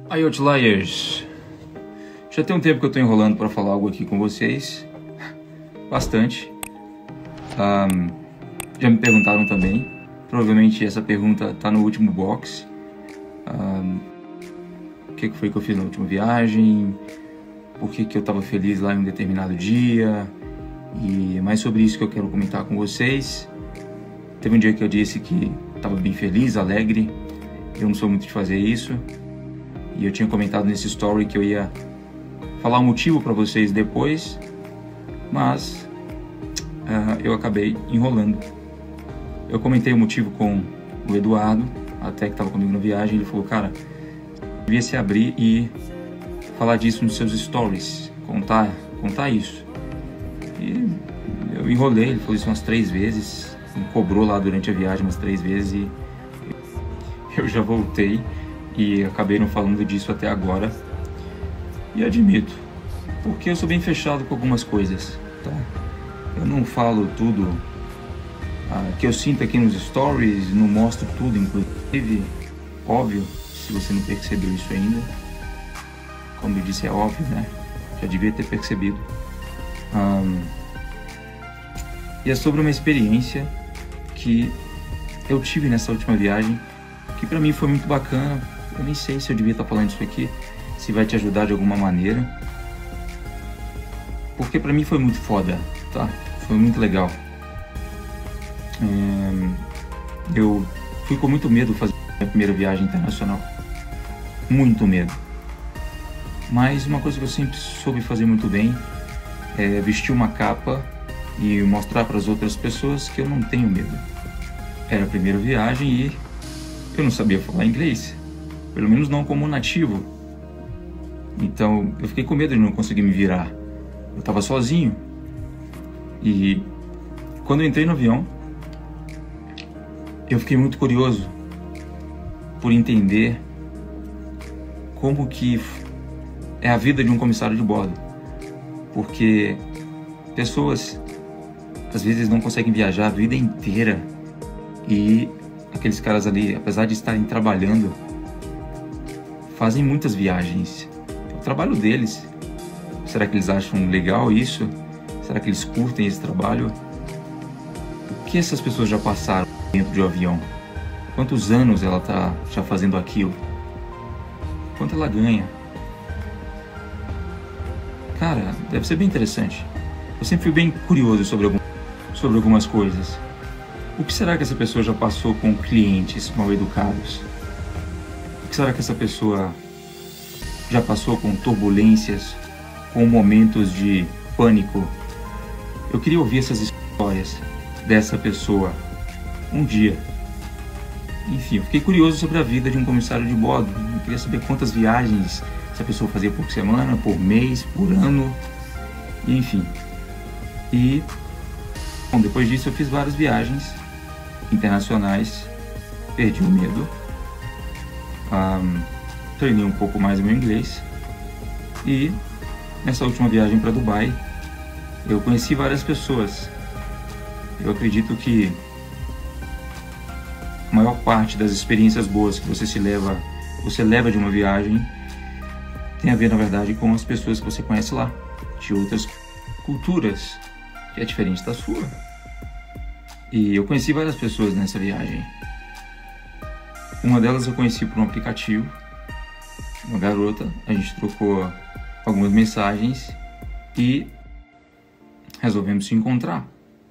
Aí, Outliers, já tem um tempo que eu tô enrolando para falar algo aqui com vocês, bastante. Já me perguntaram também, provavelmente essa pergunta tá no último box. O que foi que eu fiz na última viagem, por que eu tava feliz lá em um determinado dia, e é mais sobre isso que eu quero comentar com vocês. Teve um dia que eu disse que tava bem feliz, alegre, eu não sou muito de fazer isso. E eu tinha comentado nesse story que eu ia falar o motivo para vocês depois, mas eu acabei enrolando. Eu comentei o motivo com o Eduardo, até que estava comigo na viagem. Ele falou, cara, devia se abrir e falar disso nos seus stories, contar isso. E eu enrolei, ele falou isso umas 3 vezes, me cobrou lá durante a viagem umas 3 vezes e eu já voltei. E acabei não falando disso até agora. E admito, porque eu sou bem fechado com algumas coisas, tá? Eu não falo tudo que eu sinto aqui nos stories, não mostro tudo, inclusive, óbvio, se você não percebeu isso ainda. Como eu disse, é óbvio, né? Já devia ter percebido. E é sobre uma experiência que eu tive nessa última viagem, que pra mim foi muito bacana. Eu nem sei se eu devia estar falando isso aqui, se vai te ajudar de alguma maneira. Porque pra mim foi muito foda, tá? Foi muito legal. Eu fui com muito medo fazer a minha primeira viagem internacional. Muito medo. Mas uma coisa que eu sempre soube fazer muito bem é vestir uma capa e mostrar para as outras pessoas que eu não tenho medo. Era a primeira viagem e eu não sabia falar inglês. Pelo menos não como nativo. Então eu fiquei com medo de não conseguir me virar. Eu estava sozinho. E quando eu entrei no avião, eu fiquei muito curioso por entender como que é a vida de um comissário de bordo. Porque pessoas às vezes não conseguem viajar a vida inteira. E aqueles caras ali, apesar de estarem trabalhando, fazem muitas viagens. É o trabalho deles. Será que eles acham legal isso? Será que eles curtem esse trabalho? O que essas pessoas já passaram dentro de um avião? Quantos anos ela está já fazendo aquilo? Quanto ela ganha? Cara, deve ser bem interessante. Eu sempre fui bem curioso sobre algumas coisas. O que será que essa pessoa já passou com clientes mal educados? O que será que essa pessoa já passou com turbulências, com momentos de pânico? Eu queria ouvir essas histórias dessa pessoa um dia. Enfim, eu fiquei curioso sobre a vida de um comissário de bordo. Eu queria saber quantas viagens essa pessoa fazia por semana, por mês, por ano, enfim. E bom, depois disso eu fiz várias viagens internacionais, perdi o medo. Treinei um pouco mais o meu inglês e nessa última viagem para Dubai eu conheci várias pessoas. Eu acredito que a maior parte das experiências boas que você leva de uma viagem tem a ver, na verdade, com as pessoas que você conhece lá, de outras culturas, que é diferente da sua. E eu conheci várias pessoas nessa viagem. Uma delas eu conheci por um aplicativo, uma garota. A gente trocou algumas mensagens e resolvemos se encontrar.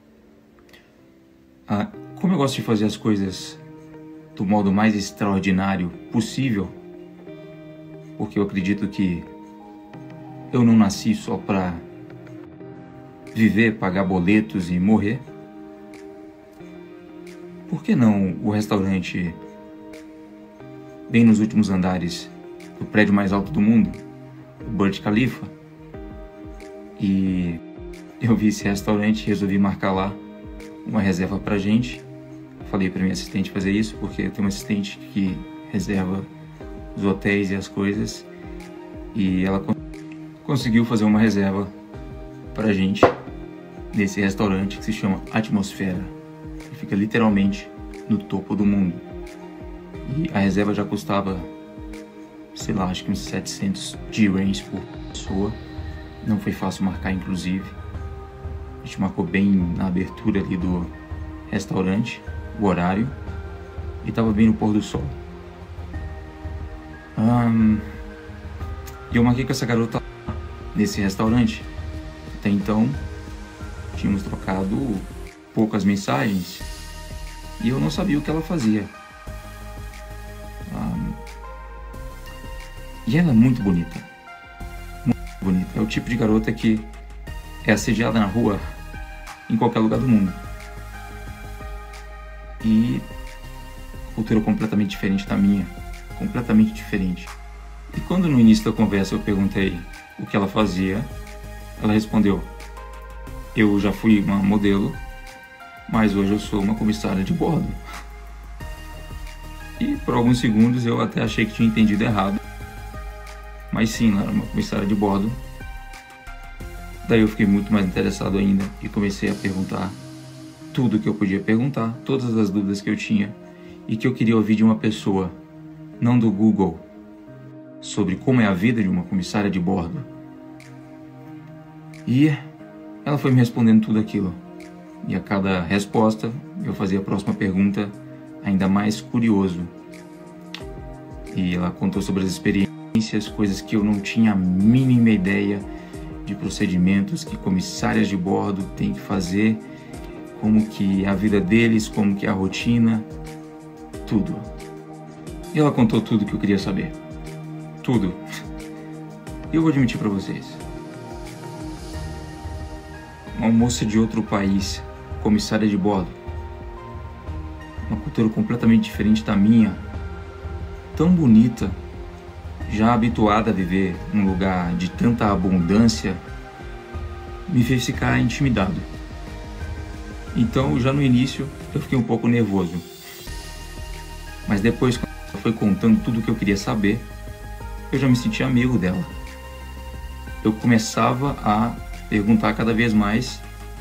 Como eu gosto de fazer as coisas do modo mais extraordinário possível, porque eu acredito que eu não nasci só para viver, pagar boletos e morrer, por que não o restaurante bem nos últimos andares do prédio mais alto do mundo, o Burj Khalifa? E eu vi esse restaurante e resolvi marcar lá uma reserva pra gente. Falei pra minha assistente fazer isso, porque eu tenho uma assistente que reserva os hotéis e as coisas, e ela conseguiu fazer uma reserva pra gente nesse restaurante que se chama Atmosfera. Ele fica literalmente no topo do mundo. E a reserva já custava sei lá, acho que uns 700 dirhams por pessoa. Não foi fácil marcar, inclusive. A gente marcou bem na abertura ali do restaurante, o horário, e tava bem no pôr do sol. E eu marquei com essa garota nesse restaurante. Até então, tínhamos trocado poucas mensagens e eu não sabia o que ela fazia. E ela é muito bonita. Muito bonita. É o tipo de garota que é assediada na rua em qualquer lugar do mundo. E cultura completamente diferente da minha. Completamente diferente. E quando no início da conversa eu perguntei o que ela fazia, ela respondeu: eu já fui uma modelo, mas hoje eu sou uma comissária de bordo. E por alguns segundos eu até achei que tinha entendido errado. Mas sim, ela era uma comissária de bordo. Daí eu fiquei muito mais interessado ainda e comecei a perguntar tudo que eu podia perguntar, todas as dúvidas que eu tinha e que eu queria ouvir de uma pessoa, não do Google, sobre como é a vida de uma comissária de bordo. E ela foi me respondendo tudo aquilo. E a cada resposta eu fazia a próxima pergunta ainda mais curioso. E ela contou sobre as experiências, coisas que eu não tinha a mínima ideia, de procedimentos que comissárias de bordo têm que fazer, como que é a vida deles, como que é a rotina, tudo. E ela contou tudo que eu queria saber. Tudo. E eu vou admitir para vocês. Uma moça de outro país, comissária de bordo, uma cultura completamente diferente da minha, tão bonita, já habituada a viver num lugar de tanta abundância, me fez ficar intimidado. Então, já no início, eu fiquei um pouco nervoso. Mas depois, quando ela foi contando tudo o que eu queria saber, eu já me senti amigo dela. Eu começava a perguntar cada vez mais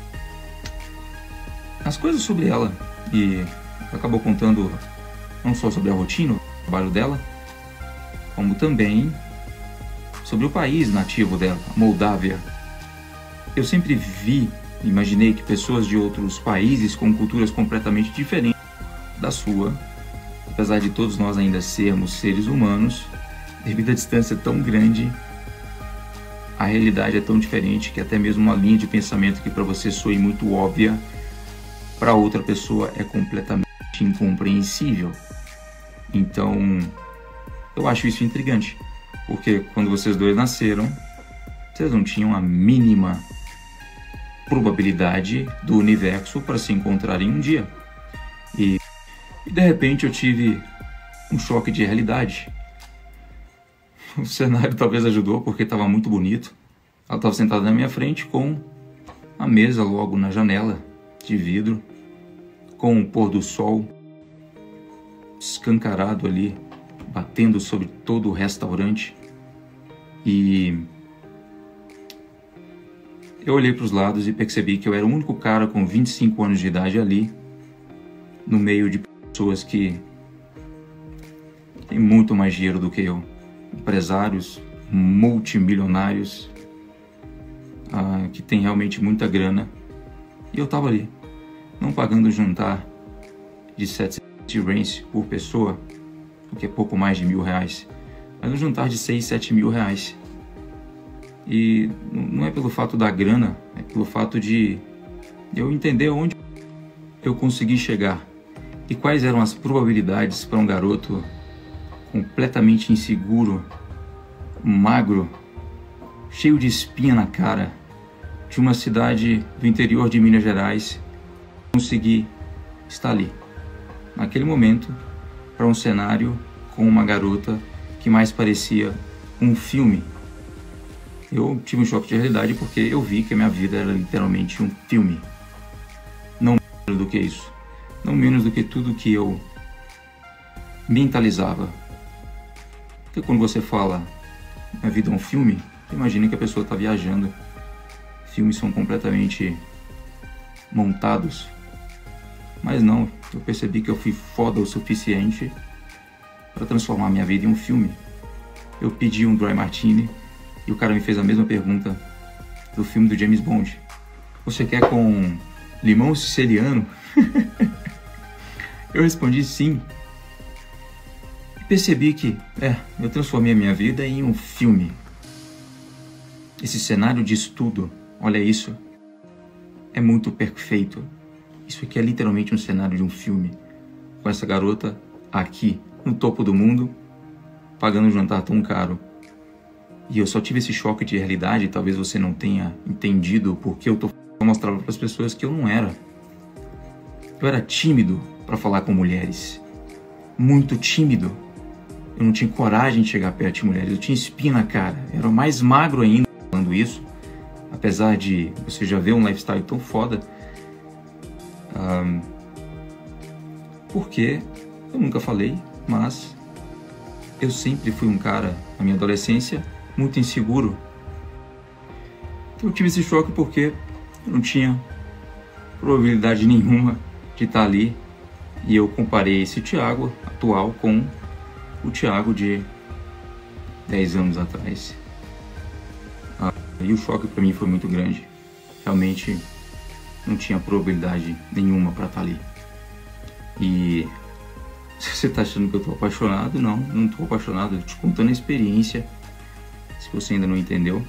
as coisas sobre ela. E acabou contando não só sobre a rotina, o trabalho dela, como também sobre o país nativo dela, a Moldávia. Eu sempre imaginei que pessoas de outros países com culturas completamente diferentes da sua, apesar de todos nós ainda sermos seres humanos, devido à distância tão grande, a realidade é tão diferente que até mesmo uma linha de pensamento que para você soe muito óbvia, para outra pessoa é completamente incompreensível. Então, eu acho isso intrigante, porque quando vocês dois nasceram, vocês não tinham a mínima probabilidade do universo para se encontrarem um dia. E de repente eu tive um choque de realidade. O cenário talvez ajudou porque estava muito bonito. Ela estava sentada na minha frente com a mesa logo na janela de vidro, com o pôr do sol escancarado ali, batendo sobre todo o restaurante. E eu olhei para os lados e percebi que eu era o único cara com 25 anos de idade ali, no meio de pessoas que têm muito mais dinheiro do que eu. Empresários multimilionários, que têm realmente muita grana. E eu estava ali, não pagando um jantar de 700 dirhams por pessoa, o que é pouco mais de R$1.000, mas um jantar de 6, 7 mil reais. E não é pelo fato da grana, é pelo fato de eu entender onde eu consegui chegar e quais eram as probabilidades para um garoto completamente inseguro, magro, cheio de espinha na cara, de uma cidade do interior de Minas Gerais, conseguir estar ali, naquele momento, para um cenário com uma garota que mais parecia um filme. Eu tive um choque de realidade porque eu vi que a minha vida era literalmente um filme. Não menos do que isso. Não menos do que tudo que eu mentalizava. Porque quando você fala minha vida é um filme, você imagina que a pessoa está viajando. Filmes são completamente montados. Mas não, eu percebi que eu fui foda o suficiente para transformar minha vida em um filme. eu pedi um Dry Martini e o cara me fez a mesma pergunta do filme do James Bond. Você quer com limão siciliano? Eu respondi sim. E percebi que, eu transformei a minha vida em um filme. Esse cenário de estudo, olha isso, é muito perfeito. Isso aqui é literalmente um cenário de um filme. Com essa garota aqui, no topo do mundo, pagando um jantar tão caro. E eu só tive esse choque de realidade, talvez você não tenha entendido porque eu mostrava para as pessoas que eu não era. Eu era tímido para falar com mulheres. Muito tímido. Eu não tinha coragem de chegar perto de mulheres. Eu tinha espinha na cara. Eu era mais magro ainda falando isso. Apesar de você já ver um lifestyle tão foda. Porque eu nunca falei, mas eu sempre fui um cara, na minha adolescência, muito inseguro. Então eu tive esse choque porque eu não tinha probabilidade nenhuma de estar ali. E eu comparei esse Thiago atual com o Thiago de 10 anos atrás. E o choque para mim foi muito grande. Realmente não tinha probabilidade nenhuma para estar ali. E se você está achando que eu estou apaixonado, não estou apaixonado. Eu te contando a experiência, se você ainda não entendeu.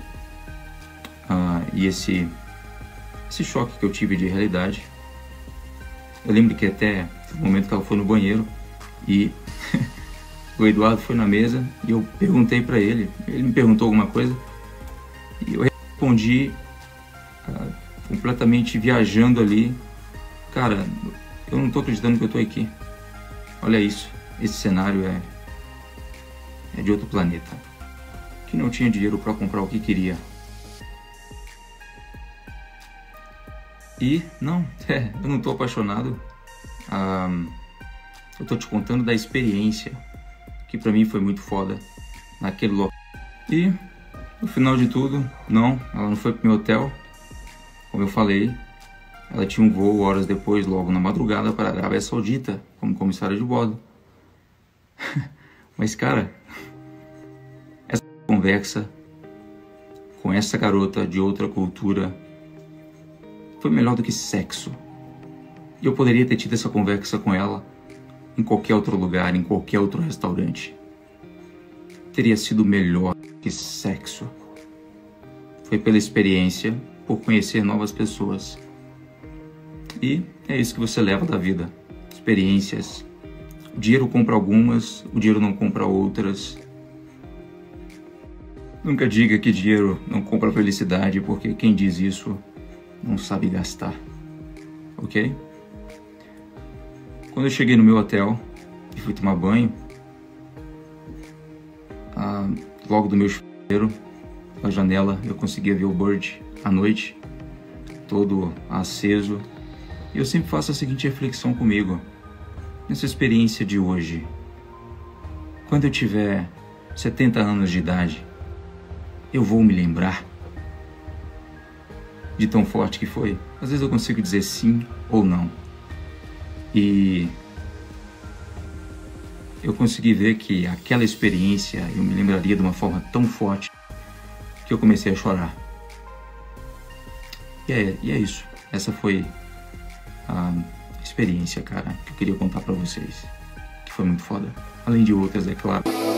E esse choque que eu tive de realidade. Eu lembro que até o momento que ela foi no banheiro e o Eduardo foi na mesa e eu perguntei para ele. Ele me perguntou alguma coisa e eu respondi completamente viajando ali. Cara, eu não tô acreditando que eu tô aqui. Olha isso, esse cenário é de outro planeta. Que não tinha dinheiro para comprar o que queria. E eu não tô apaixonado. Eu tô te contando da experiência que para mim foi muito foda naquele local. E no final de tudo, ela não foi pro meu hotel. Como eu falei, ela tinha um voo horas depois, logo na madrugada, para a Arábia Saudita, como comissária de bordo. Mas, cara, essa conversa com essa garota de outra cultura foi melhor do que sexo. E eu poderia ter tido essa conversa com ela em qualquer outro lugar, em qualquer outro restaurante. Teria sido melhor que sexo. Foi pela experiência, por conhecer novas pessoas. E é isso que você leva da vida. Experiências. O dinheiro compra algumas, o dinheiro não compra outras. Nunca diga que dinheiro não compra felicidade, porque quem diz isso não sabe gastar. Ok? Quando eu cheguei no meu hotel e fui tomar banho, logo do meu chuveiro, na janela, eu conseguia ver o Bird à noite, todo aceso. E eu sempre faço a seguinte reflexão comigo, nessa experiência de hoje. Quando eu tiver 70 anos de idade, eu vou me lembrar de tão forte que foi. Às vezes eu consigo dizer sim ou não. E eu consegui ver que aquela experiência eu me lembraria de uma forma tão forte que eu comecei a chorar. E é isso. Essa foi a experiência, cara, que eu queria contar pra vocês. Que foi muito foda. Além de outras, é claro.